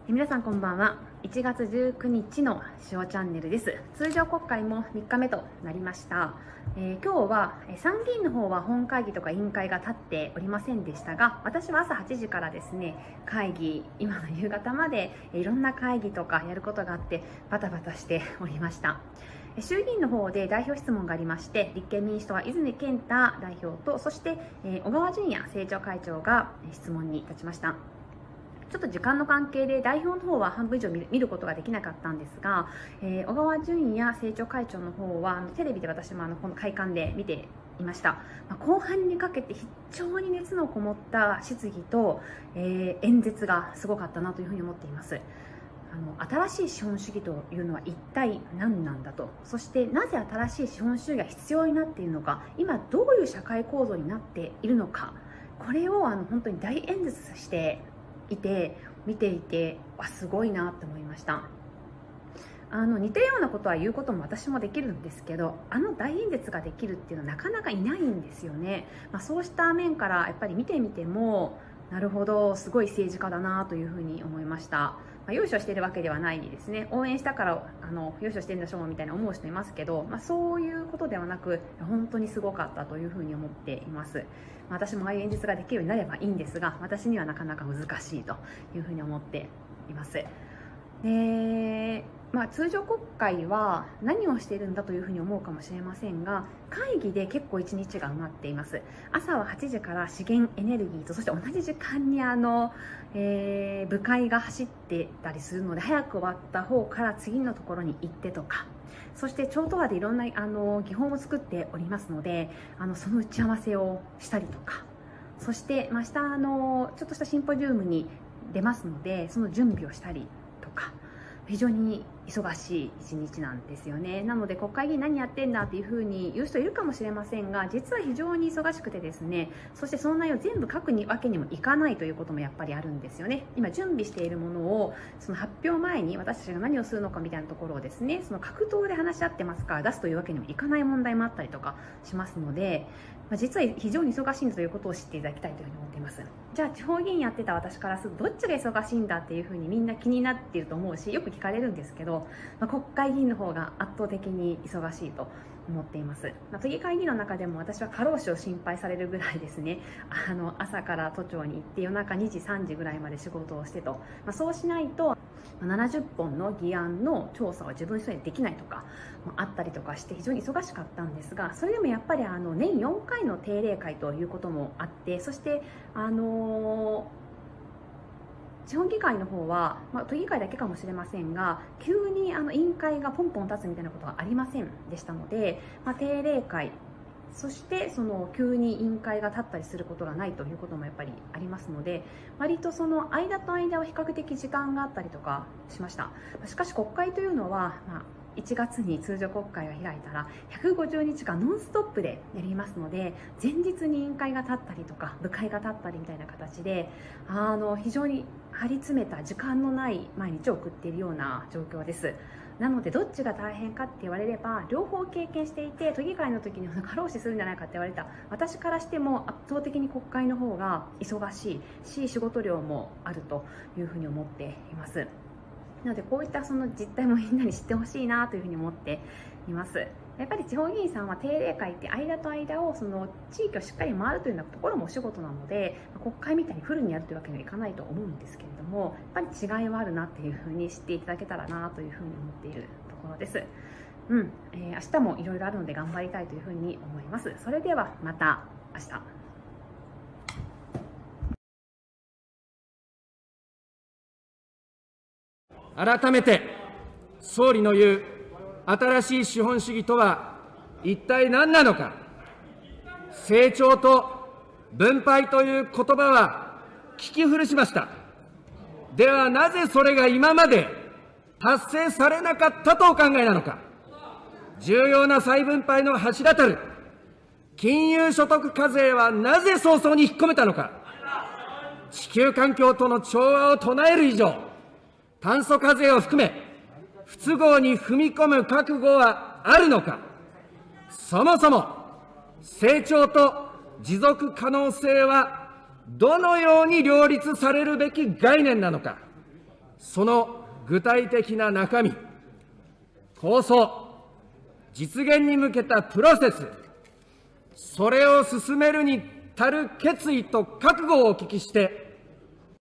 皆さんこんばんは。1月19日の塩チャンネルです。通常国会も3日目となりました。今日は参議院の方は本会議とか委員会が立っておりませんでしたが、私は朝8時からですね、会議、今の夕方までいろんな会議とかやることがあってバタバタしておりました。衆議院の方で代表質問がありまして、立憲民主党は泉健太代表と、そして小川淳也政調会長が質問に立ちました。ちょっと時間の関係で代表の方は半分以上見ることができなかったんですが、小川淳也政調会長の方はテレビで私もこの会館で見ていました。後半にかけて非常に熱のこもった質疑と、演説がすごかったなというふうに思っています。新しい資本主義というのは一体何なんだと、そしてなぜ新しい資本主義が必要になっているのか、今どういう社会構造になっているのか、これを本当に大演説して見ていてすごいなって思いました。似たようなことは言うことも私もできるんですけど、大演説ができるっていうのはなかなかいないんですよね。そうした面からやっぱり見てみても、なるほど、すごい政治家だなというふうに思いました。優勝しているわけではないですね。応援したから優勝してるんでしょうみたいな思う人いますけど、そういうことではなく、本当にすごかったというふうに思っています。私もああいう演説ができるようになればいいんですが、私にはなかなか難しいというふうに思っています。で、通常国会は何をしているんだというふうに思うかもしれませんが、会議で結構一日が埋まっています。朝は8時から資源エネルギーと、そして同じ時間に部会が走ってたりするので、早く終わった方から次のところに行ってとか、そして超党派でいろんな議本を作っておりますので、その打ち合わせをしたりとか、そして明日ちょっとしたシンポジウムに出ますので、その準備をしたりとか、非常に忙しい一日なんですよね。なので国会議員何やってんだっていうふうに言う人いるかもしれませんが、実は非常に忙しくてですね、そしてその内容全部書くわけにもいかないということもやっぱりあるんですよね。今準備しているものをその発表前に私たちが何をするのかみたいなところをですね、その格闘で話し合ってますから出すというわけにもいかない問題もあったりとかしますので、実は非常に忙しいんだということを知っていただきたいというふうに思っています。じゃあ地方議員やってた私からするとどっちが忙しいんだっていうふうにみんな気になっていると思うし、よく聞かれるんですけど、国会議員の方が圧倒的に忙しいと思っています。都議会議員の中でも私は過労死を心配されるぐらいですね、朝から都庁に行って夜中2時3時ぐらいまで仕事をしてと、そうしないと70本の議案の調査を自分一人でできないとかもあったりとかして、非常に忙しかったんですが、それでもやっぱり年4回の定例会ということもあって、そして地方議会の方は、都議会だけかもしれませんが、急に委員会がポンポン立つみたいなことはありませんでしたので、定例会、そしてその急に委員会が立ったりすることがないということもやっぱりありますので、割とその間と間は比較的時間があったりとかしました。しかし国会というのは、1月に通常国会が開いたら150日間ノンストップでやりますので、前日に委員会が立ったりとか部会が立ったりみたいな形で非常に張り詰めた時間のない毎日を送っているような状況です。なのでどっちが大変かって言われれば、両方経験していて、都議会の時に過労死するんじゃないかって言われた私からしても、圧倒的に国会の方が忙しいし、仕事量もあるというふうに思っています。なのでこういったその実態もみんなに知ってほしいなというふうに思っています。やっぱり地方議員さんは定例会って間と間をその地域をしっかり回るというようなところもお仕事なので、国会みたいにフルにやるというわけにはいかないと思うんですけれども、やっぱり違いはあるなっていうふうに知っていただけたらなというふうに思っているところです。明日もいろいろあるので頑張りたいというふうに思います。それではまた明日。 改めて総理の言う新しい資本主義とは一体何なのか。成長と分配という言葉は聞き古しました。ではなぜそれが今まで達成されなかったとお考えなのか。重要な再分配の柱たる金融所得課税はなぜ早々に引っ込めたのか。地球環境との調和を唱える以上、炭素課税を含め、不都合に踏み込む覚悟はあるのか。そもそも、成長と持続可能性はどのように両立されるべき概念なのか。 その具体的な中身、構想、実現に向けたプロセス、それを進めるに足る決意と覚悟をお聞きして、